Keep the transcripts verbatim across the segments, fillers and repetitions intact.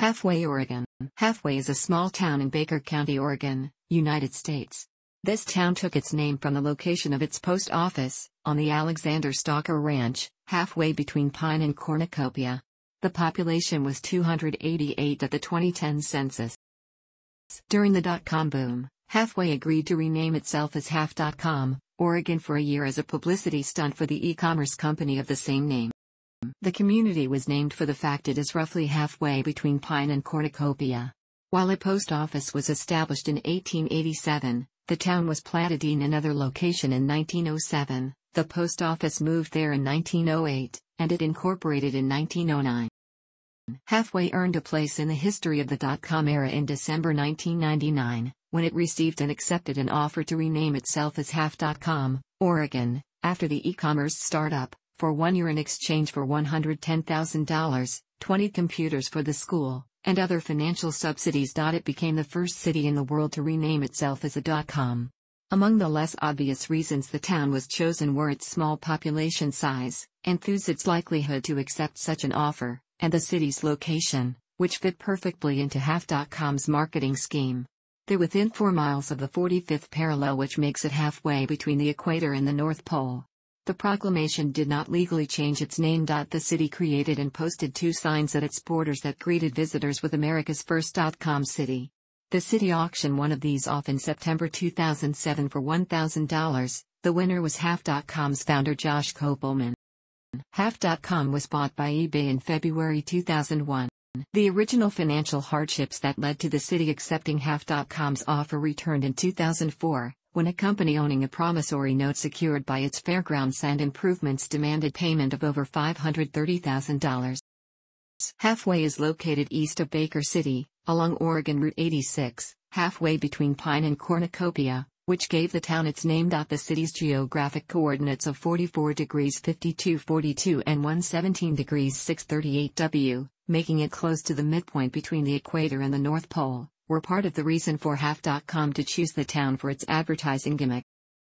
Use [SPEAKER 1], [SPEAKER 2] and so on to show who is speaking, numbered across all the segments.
[SPEAKER 1] Halfway, Oregon. Halfway is a small town in Baker County, Oregon, United States. This town took its name from the location of its post office, on the Alexander Stalker Ranch, halfway between Pine and Cornucopia. The population was two hundred eighty-eight at the twenty ten census. During the dot-com boom, Halfway agreed to rename itself as half dot com, Oregon for a year as a publicity stunt for the e-commerce company of the same name. The community was named for the fact it is roughly halfway between Pine and Cornucopia. While a post office was established in eighteen eighty-seven, the town was platted in another location in nineteen oh seven, the post office moved there in nineteen oh eight, and it incorporated in nineteen oh nine. Halfway earned a place in the history of the dot-com era in December nineteen ninety-nine, when it received and accepted an offer to rename itself as half dot com, Oregon, after the e-commerce startup, for one year in exchange for one hundred ten thousand dollars, twenty computers for the school, and other financial subsidies. It became the first city in the world to rename itself as a dot-com. Among the less obvious reasons the town was chosen were its small population size, and thus its likelihood to accept such an offer, and the city's location, which fit perfectly into half dot com's marketing scheme. They're within four miles of the forty-fifth parallel, which makes it halfway between the equator and the North Pole. The proclamation did not legally change its name. The city created and posted two signs at its borders that greeted visitors with America's first dot-com city. The city auctioned one of these off in September two thousand seven for one thousand dollars. The winner was half dot com's founder Josh Kopelman. half dot com was bought by eBay in February two thousand one. The original financial hardships that led to the city accepting half dot com's offer returned in two thousand four, when a company owning a promissory note secured by its fairgrounds and improvements demanded payment of over five hundred thirty thousand dollars. Halfway is located east of Baker City, along Oregon Route eighty-six, halfway between Pine and Cornucopia, which gave the town its name. The city's geographic coordinates of forty-four degrees fifty-two forty-two and one hundred seventeen degrees six thirty-eight W, making it close to the midpoint between the equator and the North Pole, were part of the reason for half dot com to choose the town for its advertising gimmick.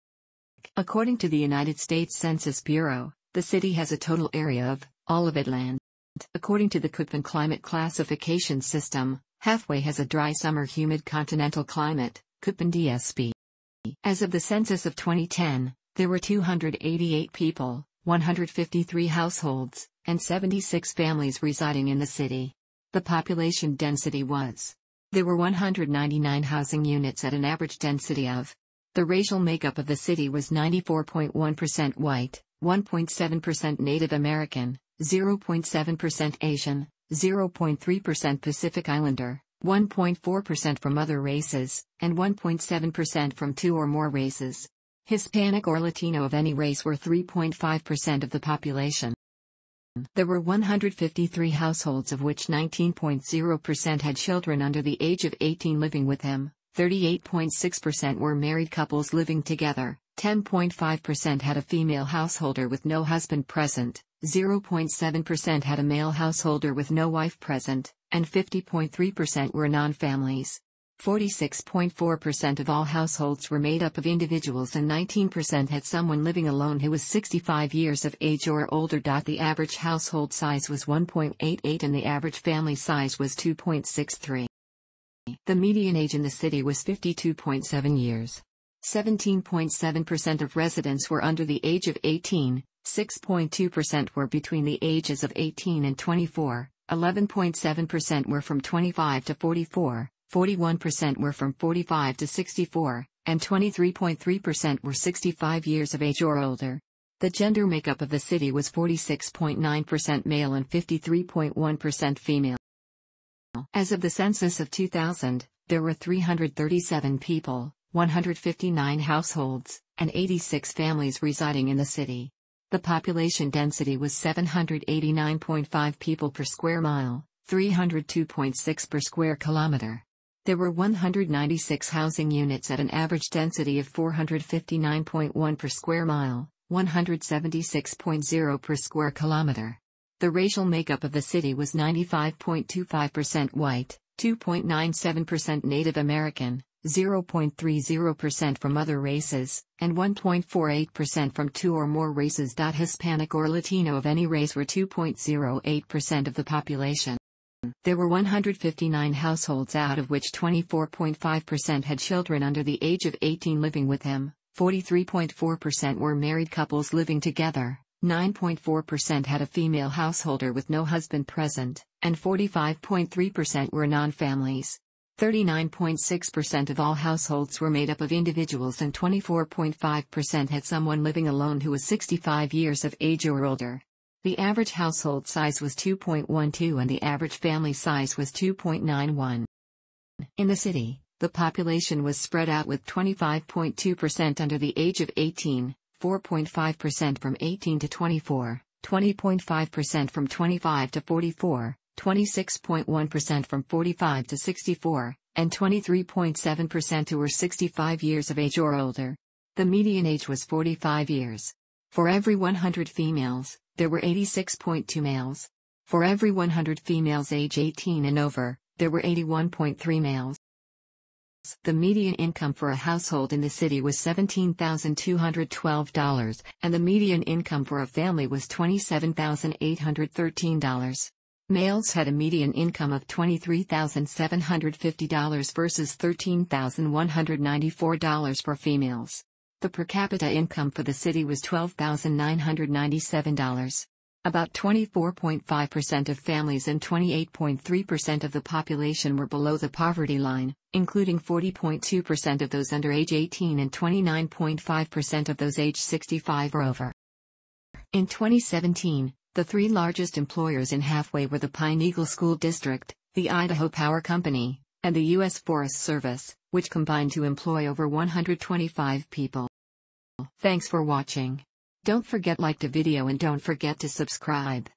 [SPEAKER 1] According to the United States Census Bureau, the city has a total area of, all of it land. According to the Kopelman climate classification system, Halfway has a dry summer humid continental climate, Kopelman D S P. As of the census of twenty ten, there were two hundred eighty-eight people, one hundred fifty-three households, and seventy-six families residing in the city. The population density was. There were one hundred ninety-nine housing units at an average density of. The racial makeup of the city was ninety-four point one percent white, one point seven percent Native American, zero point seven percent Asian, zero point three percent Pacific Islander, one point four percent from other races, and one point seven percent from two or more races. Hispanic or Latino of any race were three point five percent of the population. There were one hundred fifty-three households, of which nineteen point zero percent had children under the age of eighteen living with him, thirty-eight point six percent were married couples living together, ten point five percent had a female householder with no husband present, zero point seven percent had a male householder with no wife present, and fifty point three percent were non-families. forty-six point four percent of all households were made up of individuals and nineteen percent had someone living alone who was sixty-five years of age or older. The average household size was one point eight eight and the average family size was two point six three. The median age in the city was fifty-two point seven years. seventeen point seven percent of residents were under the age of eighteen, six point two percent were between the ages of eighteen and twenty-four, eleven point seven percent were from twenty-five to forty-four, forty-one percent were from forty-five to sixty-four, and twenty-three point three percent were sixty-five years of age or older. The gender makeup of the city was forty-six point nine percent male and fifty-three point one percent female. As of the census of two thousand, there were three hundred thirty-seven people, one hundred fifty-nine households, and eighty-six families residing in the city. The population density was seven hundred eighty-nine point five people per square mile, three hundred two point six per square kilometer. There were one hundred ninety-six housing units at an average density of four hundred fifty-nine point one per square mile, one hundred seventy-six point zero per square kilometer. The racial makeup of the city was ninety-five point two five percent white, two point nine seven percent Native American, zero point three zero percent from other races, and one point four eight percent from two or more races. Hispanic or Latino of any race were two point zero eight percent of the population. There were one hundred fifty-nine households, out of which twenty-four point five percent had children under the age of eighteen living with him, forty-three point four percent were married couples living together, nine point four percent had a female householder with no husband present, and forty-five point three percent were non-families. thirty-nine point six percent of all households were made up of individuals, and twenty-four point five percent had someone living alone who was sixty-five years of age or older. The average household size was two point one two and the average family size was two point nine one. In the city, the population was spread out with twenty-five point two percent under the age of eighteen, four point five percent from eighteen to twenty-four, twenty point five percent from twenty-five to forty-four, twenty-six point one percent from forty-five to sixty-four, and twenty-three point seven percent who were sixty-five years of age or older. The median age was forty-five years. For every one hundred females, there were eighty-six point two males. For every one hundred females age eighteen and over, there were eighty-one point three males. The median income for a household in the city was seventeen thousand two hundred twelve dollars, and the median income for a family was twenty-seven thousand eight hundred thirteen dollars. Males had a median income of twenty-three thousand seven hundred fifty dollars versus thirteen thousand one hundred ninety-four dollars for females. The per capita income for the city was twelve thousand nine hundred ninety-seven dollars. About twenty-four point five percent of families and twenty-eight point three percent of the population were below the poverty line, including forty point two percent of those under age eighteen and twenty-nine point five percent of those age sixty-five or over. In twenty seventeen, the three largest employers in Halfway were the Pine Eagle School District, the Idaho Power Company, and the U S Forest Service, which combined to employ over one hundred twenty-five people. Thanks for watching. Don't forget to like the video and don't forget to subscribe.